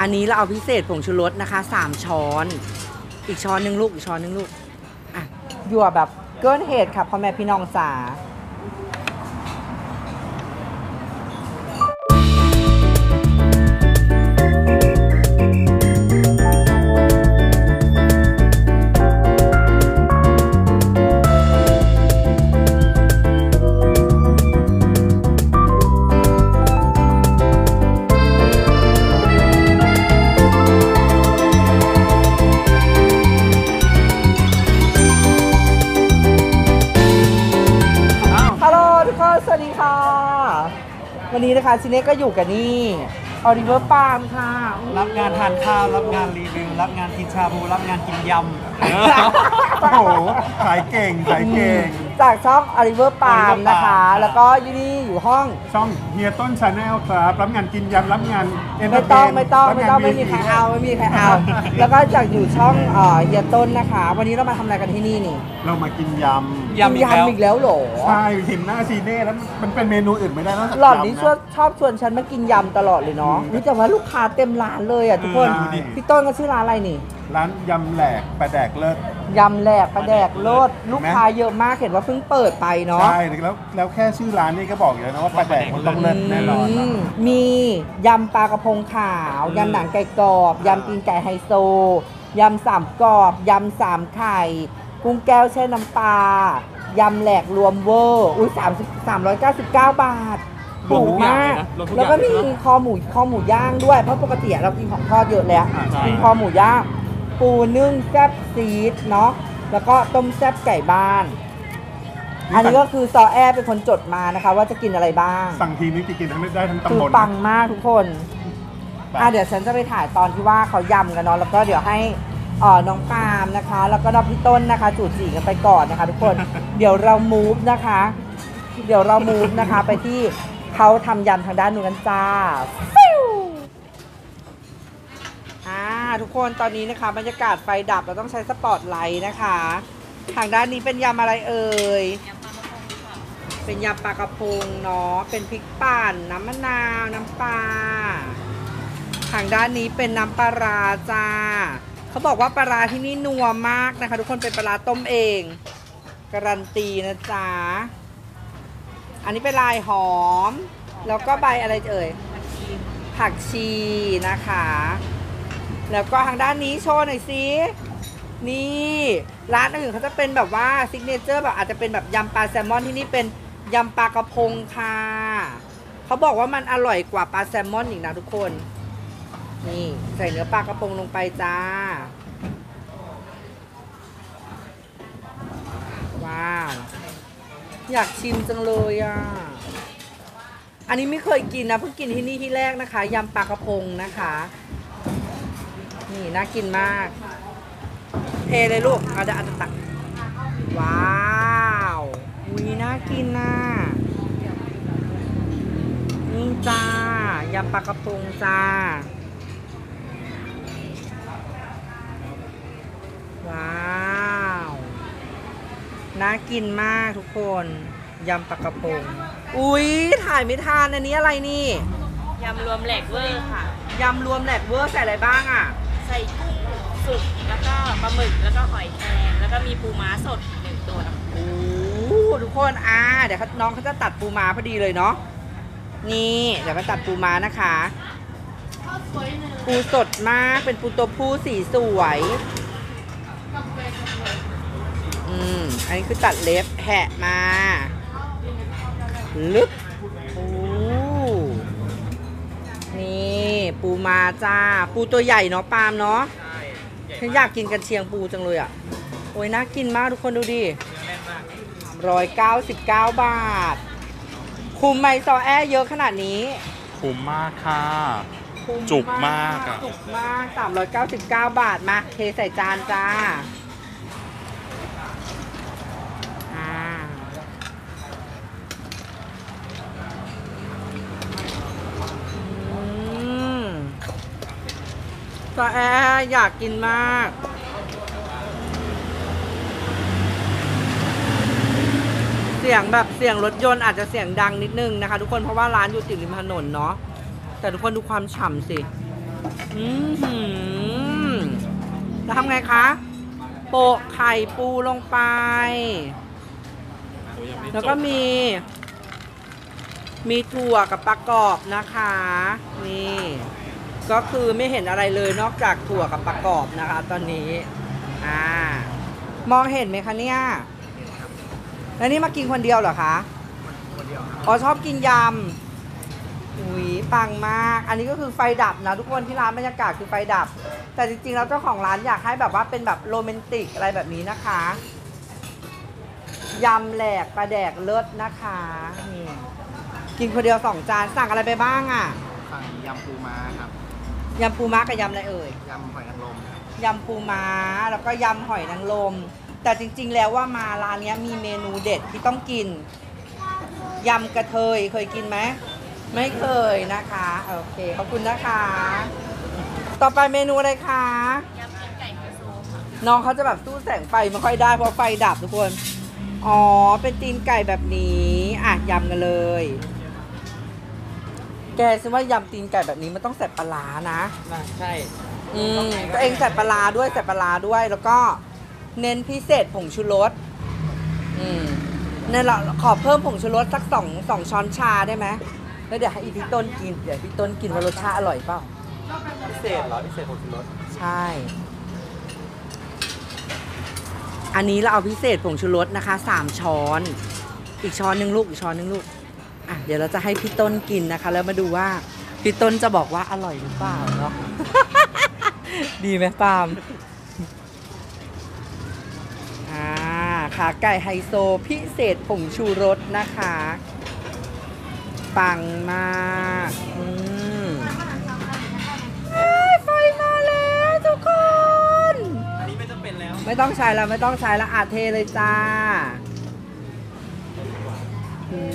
อันนี้เราเอาพิเศษผงชูรสนะคะ3 ช้อนอีกช้อนหนึ่งลูกอีกช้อนหนึ่งลูกอ่ะยั่วแบบเกินเหตุค่ะพ่อแม่พี่น้องจ๋าสวัสดีค่ะวันนี้นะคะชิเน่ก็อยู่กับนี่ออลิเวอร์ปาล์มค่ะรับงานทานข้าวรับงานรีวิวรับงานกินชาบูรับงานกินยำโอ้โหขายเก่งขายเก่งจากช่องออลิเวอร์ปาล์มนะคะแล้วก็อยู่นี่อยู่ห้องช่องเฮียต้นชาแนลครับรับงานกินยำรับงานไม่มีใครเอาแล้วก็จากอยู่ช่องเฮียต้นนะคะวันนี้เรามาทำอะไรกันที่นี่นี่เรามากินยำอีกแล้วหรอใช่เห็นหน้าชีเน่แล้วมันเป็นเมนูอื่นไม่ได้นอกจากหล่อนนี้ชอบชวนฉันมากินยำตลอดเลยเนาะนี่แต่ว่าลูกค้าเต็มร้านเลยอ่ะทุกคนพี่ต้นก็ชื่อร้านอะไรนี่ร้านยำแหลกปลาแดกเลิศยำแหลกปลาแดกเลิศลูกค้าเยอะมากเห็นว่าเพิ่งเปิดไปเนาะใช่แล้วแค่ชื่อร้านนี่ก็บอกอยู่แล้วนะว่าปลาแดกมันต้องเลิศแน่นอนมียำปลากระพงขาวยำหนังไก่กรอบยำตีนไก่ไฮโซยำ3 กรอบยำ3 ไข่กุ้งแก้วแช่น้ำปลายำแหลกรวมเวอร์399 บาทถูกมากแล้วก็มีคอหมูย่างด้วยเพราะปกติเรากินของทอดเยอะแล้วกินคอหมูย่างปูนึ่งแซ่บซีดเนาะแล้วก็ต้มแซ่บไก่บ้านอันนี้ก็คือซอแอเป็นคนจดมานะคะว่าจะกินอะไรบ้างสั่งทีนี้กินทั้งได้ทั้งตำบลคือปังมากทุกคนเดี๋ยวฉันจะไปถ่ายตอนที่ว่าเขายำกันเนาะแล้วก็เดี๋ยวให้น้องปาล์มนะคะแล้วก็น้องพี่ต้นนะคะจูดจีกันไปก่อนนะคะทุกคนเดี๋ยวเรามูฟนะคะไปที่เขาทำยำทางด้านนู้นกันจ้าทุกคนตอนนี้นะคะบรรยากาศไฟดับเราต้องใช้สปอตไลท์นะคะทางด้านนี้เป็นยำอะไรเอ่ยเป็นยำปลากระพงเนาะเป็นพริกป่นน้ำมะนาวน้ำปลาทางด้านนี้เป็นน้ำปลาร้าจ้าเขาบอกว่าปลาร้าที่นี่นัวมากนะคะทุกคนเป็นปลาร้าต้มเองการันตีนะจ๊ะอันนี้เป็นลายหอมแล้วก็ใบอะไรเอ่ยผักชีนะคะแล้วก็ทางด้านนี้โชว์หน่อยสินี่ร้านอื่นเขาจะเป็นแบบว่าซิกเนเจอร์แบบอาจจะเป็นแบบยำปลาแซลมอนที่นี่เป็นยำปลากระพงค่ะเขาบอกว่ามันอร่อยกว่าปลาแซลมอนอีกนะทุกคนนี่ใส่เนื้อปลากระพงลงไปจ้าว้าวอยากชิมจังเลยอ่ะอันนี้ไม่เคยกินนะเพิ่งกินที่นี่ที่แรกนะคะยำปลากระพงนะคะนี่น่ากินมากเทเลยลูกอาจจะตักว้าวน่ากินนะนี่จ้ายำปลากระพงจ้าว้าวน่ากินมากทุกคนยำปลากระพงอุ๊ยถ่ายไม่ทันอันนี้อะไรนี่ยำรวมแหลกเวอร์ค่ะยำรวมแหลกเวอร์ใส่อะไรบ้างอ่ะใส่กุ้งสุกแล้วก็ปลาหมึกแล้วก็หอยแครงแล้วก็มีปูม้าสด1 ตัวนะโอ้ทุกคนเดี๋ยวน้องเขาจะตัดปูม้าพอดีเลยเนาะนี่เดี๋ยวมาตัดปูม้านะคะปูสดมากเป็นปูตัวผู้สีสวยอันนี้คือตัดเล็บแหะมาลึกนี่ปูมาจ้าปูตัวใหญ่เนาะปาล์มเนาะฉันอยากกินกันเชียงปูจังเลยอ่ะโอ้ยน่ากินมากทุกคนดูดิ199 บาทคุ้มไหมซอแอเยอะขนาดนี้คุ้มมากค่ะจุกมาก 399 บาทมาเทใส่จานจ้าซอแออยากกินมากเสียงแบบเสียงรถยนต์อาจจะเสียงดังนิดนึงนะคะทุกคนเพราะว่าร้านอยู่ติดริมถนนเนาะแต่ทุกคนดูความฉ่ำสิหือแล้วทำไงคะ โปะไข่ปูลงไป แล้วก็มีถั่วกับปลากรอบนะคะ นี่ ก็คือไม่เห็นอะไรเลยนอกจากถั่วกับปลากรอบนะคะ ตอนนี้ มองเห็นไหมคะเนี่ย แล้วนี่มากินคนเดียวเหรอคะคนเดียวอ๋อชอบกินยำอุ้ยปังมาก อันนี้ก็คือไฟดับนะทุกคนที่ร้านบรรยากาศคือไฟดับ แต่จริงๆแล้วเจ้าของร้านอยากให้แบบว่าเป็นแบบโรแมนติกอะไรแบบนี้นะคะยำแหลกปลาแดกเลิศนะคะนี่กินคนเดียว2 จานสั่งอะไรไปบ้างอ่ะสั่งยำปูม้าครับยำปูม้ากับยำอะไรเอ่ยยำหอยนางรมยำปูม้าแล้วก็ยำหอยนางรมแต่จริงๆแล้วว่ามาร้านนี้มีเมนูเด็ดที่ต้องกินยำกระเทยเคยกินไหมไม่เคยนะคะโอเคขอบคุณนะคะ ต่อไปเมนูอะไรคะยำตีนไก่ไฮโซค่ะน้องเขาจะแบบสู้แสงไฟไม่ค่อยได้เพราะไฟดับทุกคนอ๋อเป็นตีนไก่แบบนี้อ่ะยำกันเลยแกคิดว่ายำตีนไก่แบบนี้มันต้องใส่ปลาร้านะใช่ตัวเองใส่ปลาร้าด้วยใส่ปลาร้าด้วยแล้วก็เน้นพิเศษผงชูรสเนี่ยเราขอเพิ่มผงชูรสสัก2 ช้อนชาได้ไหมแล้วเดี๋ยวให้อีพี่ต้นกินเดี๋ยวพี่ต้นกินว่ารสชาติอร่อยเปล่าพิเศษเหรอพิเศษผงชูรสใช่ อันนี้เราเอาพิเศษผงชูรสนะคะ3 ช้อนอีกช้อนนึงลูกอีกช้อนนึงลูกอ่ะเดี๋ยวเราจะให้พี่ต้นกินนะคะ แล้วมาดูว่าพี่ต้นจะบอกว่าอร่อยหรือเปล่าเนาะ ดีไหมปาล์มขาไก่ไฮโซพิเศษผงชูรสนะคะปังมากไฟมาแล้วทุกคนอันนี้ไม่จำเป็นแล้วไม่ต้องใช้แล้วไม่ต้องใช้แล้วอาเทเลยจ้าโอ้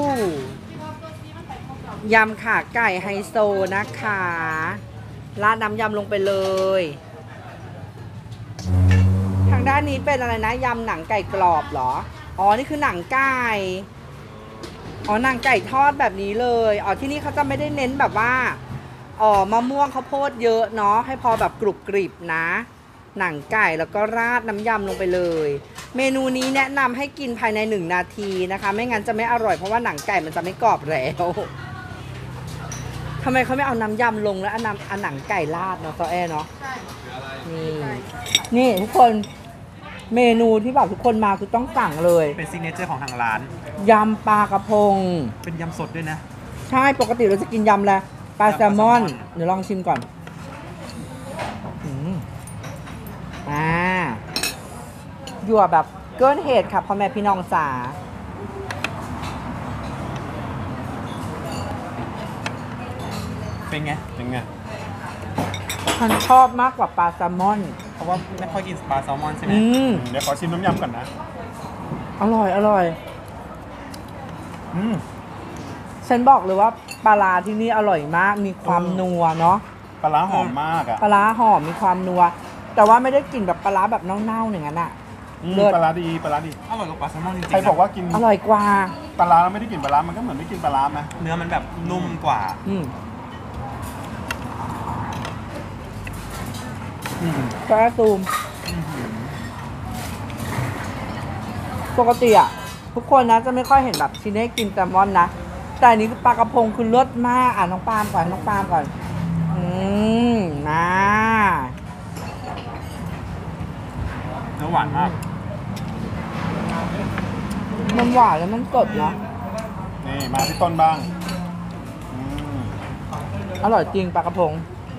ยำขาไก่ไฮโซนะคะราดน้ำยำลงไปเลยทางด้านนี้เป็นอะไรนะยำหนังไก่กรอบเหรออ๋อนี่คือหนังไก่อ๋อหนังไก่ทอดแบบนี้เลยอ๋อที่นี่เขาจะไม่ได้เน้นแบบว่ามะม่วงข้าวโพดเยอะเนาะให้พอแบบกรุบกริบนะหนังไก่แล้วก็ราดน้ำยำลงไปเลยเมนูนี้แนะนำให้กินภายใน1 นาทีนะคะไม่งั้นจะไม่อร่อยเพราะว่าหนังไก่มันจะไม่กรอบแล้วทำไมเขาไม่เอาน้ำยำลงแล้วเอาหนังไก่ราดเนาะซอแอเนาะนี่ทุกคนเมนูที่แบบทุกคนมาคือต้องสั่งเลยเป็นซิกเนเจอร์ของทางร้านยำปลากระพงเป็นยำสดด้วยนะใช่ปกติเราจะกินยำแล้วปลาแซลมอนเดี๋ยวลองชิมก่อนหยวแบบเกินเหตุค่ะพ่อแม่พี่น้องจ๋าเป็นไง เป็นไงฉันชอบมากกว่าปลาแซลมอนเพราะว่าไม่ค่อยกินปลาแซลมอนใช่ไหม เดี๋ยวขอชิมน้ำยำก่อนนะอร่อยอร่อยอืมฉันบอกเลยว่าปลาร้าที่นี่อร่อยมากมีความนัวเนาะปลาร้าหอมมากอ่ะปลาร้าหอมมีความนัว แต่ว่าไม่ได้กลิ่นแบบปลาร้าแบบเน่าๆอย่างนั้นอะ เลิศปลาร้าดีปลาร้าดี อร่อยกว่าปลาแซลมอนจริงๆ ใครบอกว่ากินอร่อยกว่าปลาร้าแล้วไม่ได้กินปลาร้ามันก็เหมือนไม่กินปลาร้าไหมเนื้อมันแบบนุ่มกว่าปลาตูมปกติอะทุกคนนะจะไม่ค่อยเห็นแบบชิเน่กินแซลมอนนะแต่อันนี้คือปลากระพงคือเลิศมากอ่ะน้องปาล์มก่อนน้องปาล์มก่อนนะเนื้อหวานมากมันหวานแล้วมันสดเนาะนี่มาที่ต้นบ้างอร่อยจริงปลากระพง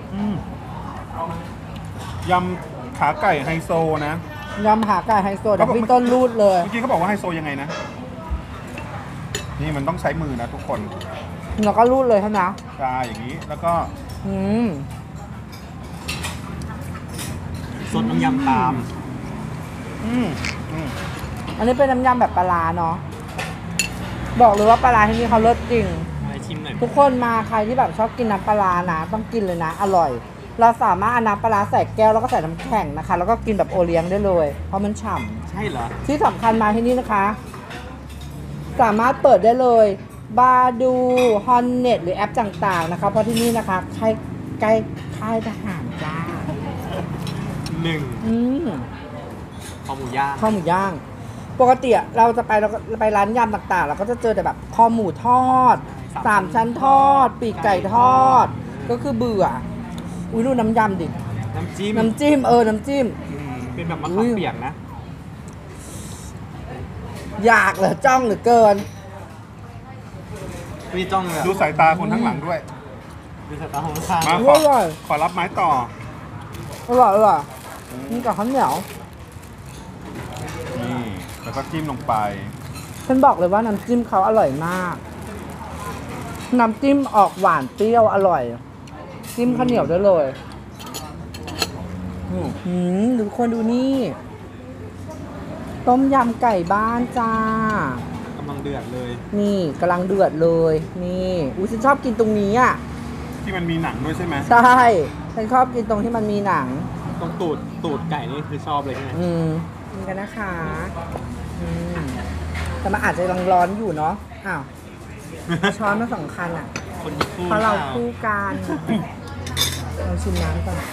ยำขาไก่ไฮโซนะยำหาไก่ไฮโซเดี๋ยวพี่ต้นรูดเลยเมื่อกี้เขาบอกว่าไฮโซยังไงนะ นี่มันต้องใช้มือนะทุกคนแล้วก็รูดเลยใช่ไหมใช่อย่างนี้ แล้วก็ ซดน้ำยำตามอันนี้เป็นน้ำยำแบบปลาร้าเนาะ บอกเลยว่าปลาร้าที่นี่เขาเลิศจริงชิมหน่อยทุกคนมาใครที่แบบชอบกินน้ำปลาร้านะต้องกินเลยนะ อร่อย เราสามารถเอาน้ำปลาร้าใส่แก้วแล้วก็ใส่น้ำแข็งนะคะ แล้วก็กินแบบโอเลี้ยงได้เลย เพราะมันฉ่ำใช่เหรอที่สำคัญมาที่นี่นะคะ สามารถเปิดได้เลยบาดูฮอนเน็ตหรือแอปต่างๆนะคะเพราะที่นี่นะคะใครค่ายทหารจ้า 1 อืมคอหมูย่างข้าวหมูย่าง ปกติอะเราก็ไปร้านยำต่างๆ เราก็จะเจอแต่แบบคอหมูทอดสามชั้นทอด ปีกไก่ทอด ก็คือเบื่อ อุ้ยดูน้ำยำดิน้ำจิ้มน้ำจิ้มน้ำจิ้มเป็นแบบมะอุ้ขามยเปียกนะอยากเหรอจ้องเหรือเกินพี่จ้องเลยดูสายตาคนข้างหลังด้วยดูสายตาของข้างมาอร่อยขอรับไม้ต่ออร่อยนี่กับข้าวเหนียวนี่ แล้วก็จิ้มลงไปฉันบอกเลยว่าน้ำจิ้มเขาอร่อยมาก น้ำจิ้มออกหวานเปรี้ยวอร่อย จิ้มข้าวเหนียวได้เลยทุกคนดูนี่ ต้มยำไก่บ้านจ้ากำลังเดือดเลยนี่กำลังเดือดเลย นี่อุ้ยฉันชอบกินตรงนี้อ่ะที่มันมีหนังด้วยใช่ไหมใช่ ฉันชอบกินตรงที่มันมีหนังตรงตูดไก่นี่คือชอบเลยใช่ไหมนี่กันนะคะแต่มันอาจจะยังร้อนอยู่เนาะ อ้าว ช้อนมา2 คันอ่ะคนญี่ปุ่นเพราะเราคู่กันเราชิมน้ำก่อน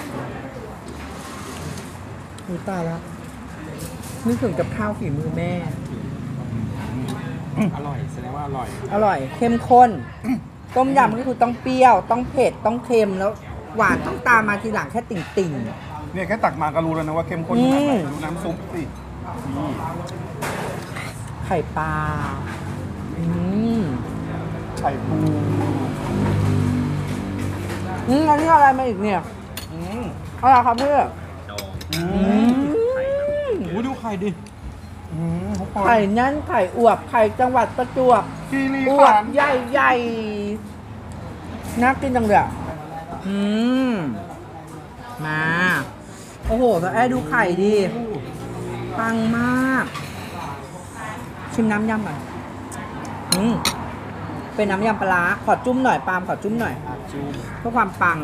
อุ๊ยตายแล้วนึกถึงกับข้าวฝีมือแม่อร่อยแสดงว่าอร่อยอร่อย เข้มข้น ต้มยำก็คือต้องเปรี้ยว ต้องเผ็ด ต้องเค็ม แล้วหวานต้องตามมาทีหลังแค่ติ่งเนี่ยแค่ตักมาก็รู้แล้วนะว่าเข้มข้นขนาดไหนดูน้ำซุปสินี่ๆ ไข่ปลาไข่ปูอันนี้อะไรมาอีกเนี่ย อะไรครับเพื่อนโอ้ดูไข่ดิทุกคนไข่นั่นไข่อวบ ไข่จังหวัดประจวบคีรีอวขับนธ์ใหญ่ๆน่ากินจังเลยอะมา โอ้โหแต่แอดูไข่ดิปังมาก ชิมน้ำยำหน่อยเป็นน้ำยำปลาร้าขอจุ้มหน่อยปาล์มขอจุ้มหน่อยจูมเพื่อความปัง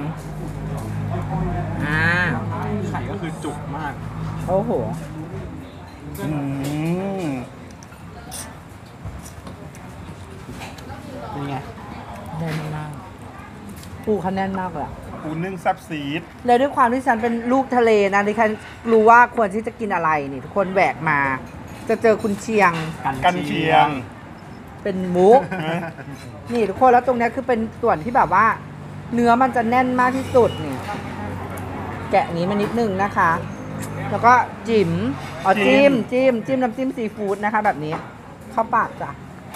ไข่ก็คือจุกมากโอ้โหอืมเป็นไงแน่นมาก ปูเขาแน่นมากเลยอะปูนึ่งซับซีดเลยด้วยความที่ฉันเป็นลูกทะเลนะดิฉันรู้ว่าควรที่จะกินอะไรนี่ ทุกคนแหวกมา จะเจอคุณเชียงกันเชียงเป็นมุก นี่ทุกคนแล้วตรงเนี้ยคือเป็นส่วนที่แบบว่า เนื้อมันจะแน่นมากที่สุดนี่แกะอย่างนี้มานิดนึงนะคะ แล้วก็จิ้มจิ้มน้ำจิ้มซีฟู้ดนะคะ แบบนี้เข้าปากจ้ะ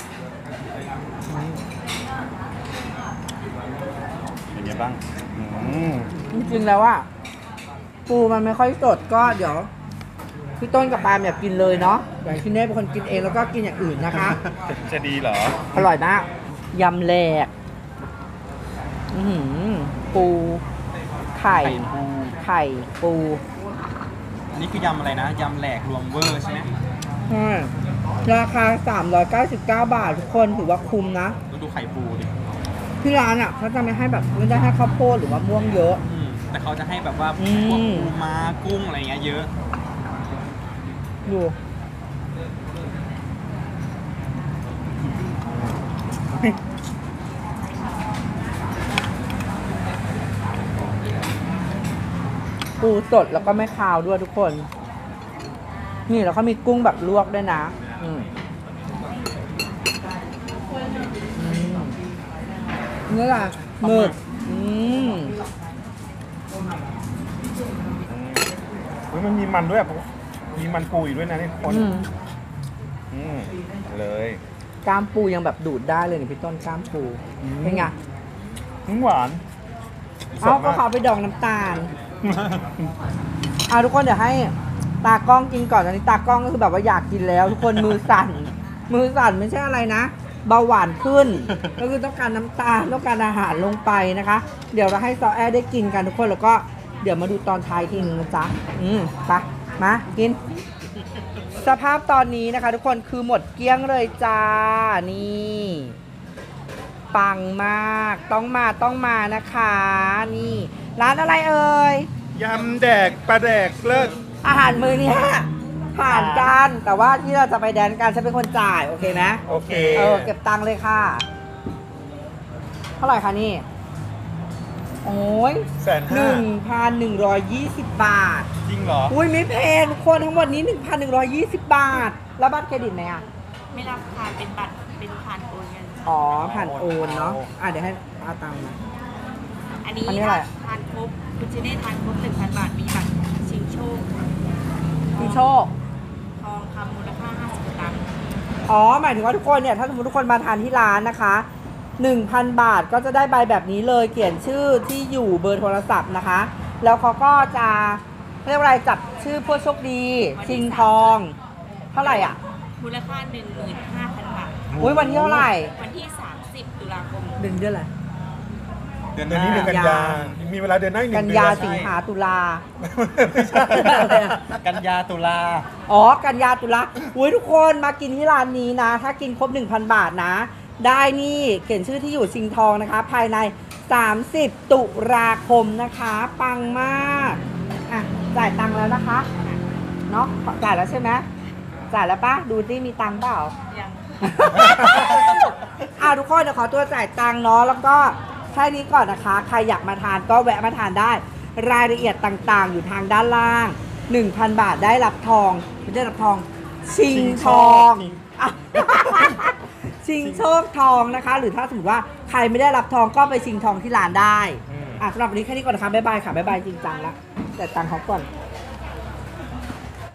เป็นไงบ้างจริงๆแล้วว่าปูมันไม่ค่อยสดก็เดี๋ยวพี่ต้นกับปาล์มอยากกินเลยเนาะเดี๋ยวพี่เน่เป็นคนกินเองแล้วก็กินอย่างอื่นนะคะจะดีเหรออร่อยมากยำแหลกปูไข่ปูอันนี้คือยำอะไรนะ ยำแหลกรวมเวอร์ใช่ไหมราคา 399 บาททุกคนถือว่าคุ้มนะแล้วดูไข่ปูดิที่ร้านอ่ะเขาจะไม่ให้แบบไม่ได้ให้ข้าวโพดหรือว่าม่วงเยอะแต่เขาจะให้แบบว่าอืมพวกปูม้ากุ้งอะไรเงี้ยเยอะดูปูสดแล้วก็ไม่คาวด้วยทุกคน นี่แล้วเขามีกุ้งแบบลวกด้วยนะนี่แหละหมึกเฮ้ยมันมีมันด้วยอะมีมันปูอยู่ด้วยนะนี่ทุกคนเลยกล้ามปูยังแบบดูดได้เลยนี่พี่ต้นกล้ามปูเป็นไงหวานเอาก็เขาไปดองน้ำตาล ทุกคนเดี๋ยวให้ตากล้องกินก่อนตอนนี้ตากล้องก็คือแบบว่าอยากกินแล้ว ทุกคนมือสั่นไม่ใช่อะไรนะเบาหวานขึ้น ก็คือต้องการน้ำตาลต้องการอาหารลงไปนะคะ เดี๋ยวเราให้ซอแอร์ได้กินกันทุกคนแล้วก็เดี๋ยวมาดูตอนท้ายทีนึงนะจ๊ะไปมากิน สภาพตอนนี้นะคะ ทุกคนคือหมดเกลี้ยงเลยจ้านี่ปังมากต้องมานะคะนี่ร้านอะไรเอ่ยยำแดกปลาแดกเลิศอาหารมื้อเนี้ยผ่านกันแต่ว่าที่เราจะไปแดนกันฉันเป็นคนจ่ายโอเคไหมโอเคเก็บตังค์เลยค่ะเท่าไหร่คะนี่โอ้ย 1,120 บาทจริงเหรออุ้ยไม่แพงทุกคนทั้งหมดนี้ 1,120 บาท แล้วบัตรเครดิตไหมอ่ะไม่รับทานเป็นบัตรเป็นผ่านโอนเงินอ๋อ ผ่านโอนเนาะเดี๋ยวให้เอาตังค์มาอันนี้อันนี้อะไรทานครบคุณจะได้ทานครบ 1,000 บาท มีบัตรชิงโชคพี่โชคทองคำมูลค่า 50 สตางค์อ๋อ หมายถึงว่าทุกคนเนี่ย ถ้าสมมติทุกคนมาทานที่ร้านนะคะ 1,000 บาทก็จะได้ใบแบบนี้เลย เขียนชื่อที่อยู่เบอร์โทรศัพท์นะคะ แล้วเขาก็จะเรียกว่าอะไรจับชื่อผู้โชคดี ชิงทอง เท่าไหร่อ่ะมูลค่า 15,000 บาทอุ้ยวันที่เท่าไหร่วันที่ 30 ตุลาคมเดือนอะไรเดือนนี้เดือนกันยา มีเวลาเดือนหน้าอีกหกันึ่นงเดือนยาสิงหาตุลาไม่ใช่กันยาตุลาอ๋อ กันยาตุลาอุ้ยทุกคนมากินที่ร้านนี้นะ ถ้ากินครบ 1,000 บาทนะ ได้นี่เขียนชื่อที่อยู่ชิงทองนะคะ ภายใน 30 ตุลาคมนะคะ ปังมากอ่ะจ่ายตังค์แล้วนะคะ เนาะจ่ายแล้วใช่ไหมจ่ายแล้วปะดูที่มีตังค์เปล่ายังทุกคนเดี๋ยวขอตัวจ่ายตังค์เนาะแล้วก็แค่นี้ก่อนนะคะ ใครอยากมาทานก็แวะมาทานได้ รายละเอียดต่างๆ อยู่ทางด้านล่าง 1,000 บาทได้รับทองไม่ได้รับทอง ชิงทองอ่ะ ชิงโชคทองนะคะ หรือถ้าสมมติว่าใครไม่ได้รับทองก็ไปชิงทองที่ร้านได้สำหรับวันนี้แค่นี้ก่อนนะคะบ๊ายบายค่ะบ๊ายบายจริงจังละแต่ตังค์เขาก่อน